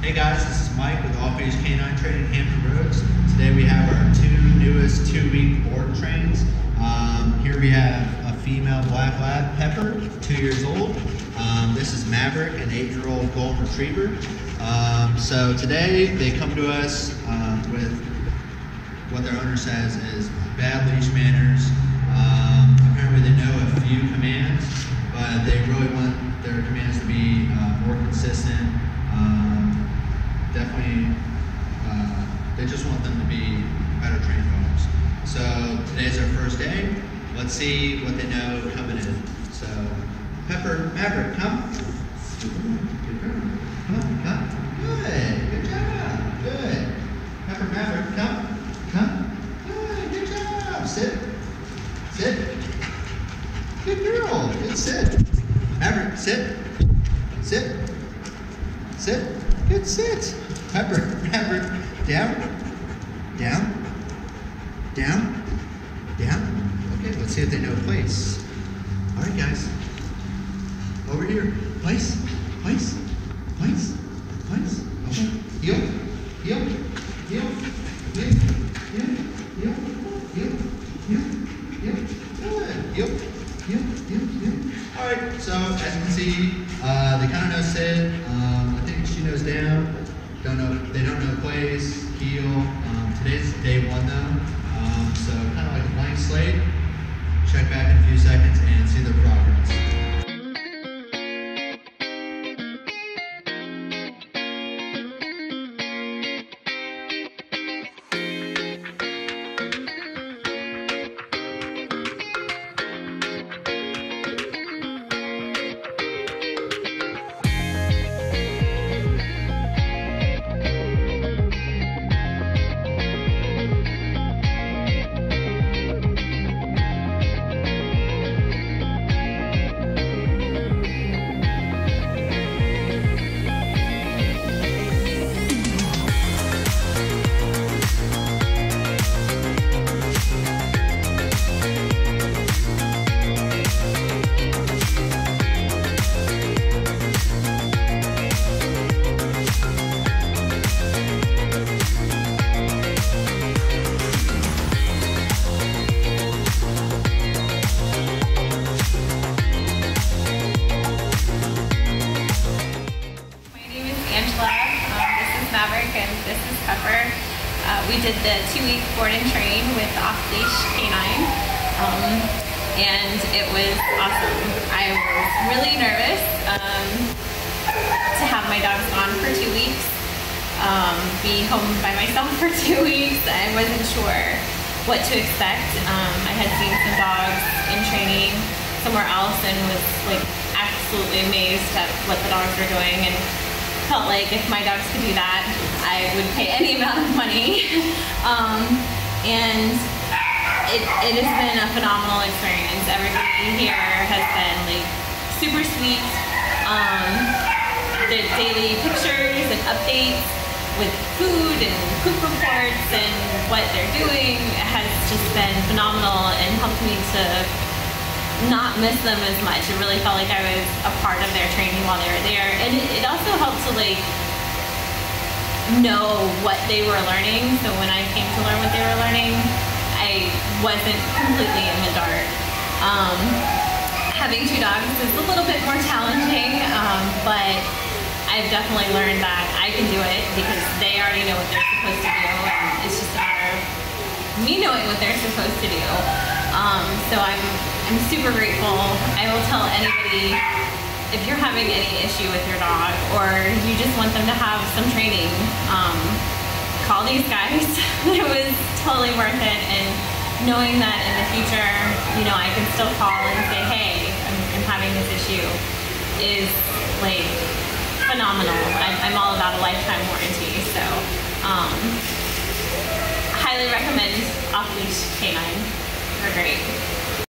Hey guys, this is Mike with All Phase Canine Training Hampton Roads. Today we have our newest 2-week board trains. Here we have a female black lab, Pepper, 2 years old. This is Maverick, an 8-year-old golden retriever. So today they come to us with what their owner says is bad leash manners. Apparently they know a few commands, but they really want their commands to be more consistent. Definitely, they just want them to be better trained owners. So today's our first day. Let's see what they know coming in. So Pepper, Maverick, come. Good girl. Come. Good job. Good. Pepper, Maverick, come. Good job. Sit. Good girl. Good sit. Maverick, sit. Good sit. Pepper, Maverick, down. Okay, let's see if they know place. All right, guys. Over here. Place. Okay. Heel. Good. Heel. All right, so as you can see, they kind of know sit. I think she knows down. They don't know place, heel. Today's day 1 though, so kind of like a blank slate. Check back in a few seconds and see their progress. Maverick and this is Pepper. We did the 2-week board and train with Off-Leash Canine, and it was awesome. I was really nervous to have my dogs gone for 2 weeks, be home by myself for 2 weeks. I wasn't sure what to expect. I had seen some dogs in training somewhere else and was like absolutely amazed at what the dogs were doing, and felt like if my dogs could do that, I would pay any amount of money. And it has been a phenomenal experience. Everybody here has been like super sweet. The daily pictures and updates with food and poop reports and what they're doing has just been phenomenal and helped me to not miss them as much. It really felt like I was a part of their training while they were there, and it also helped to like know what they were learning. So when I came to learn what they were learning, I wasn't completely in the dark. Having 2 dogs is a little bit more challenging, but I've definitely learned that I can do it because they already know what they're supposed to do, and it's just a matter of me knowing what they're supposed to do. So I'm super grateful. I will tell anybody, if you're having any issue with your dog or you just want them to have some training, call these guys. It was totally worth it, and knowing that in the future, you know, I can still call and say, hey, I'm having this issue, is like phenomenal. I'm all about a lifetime warranty, so highly recommend Off-Leash Canine. They're great.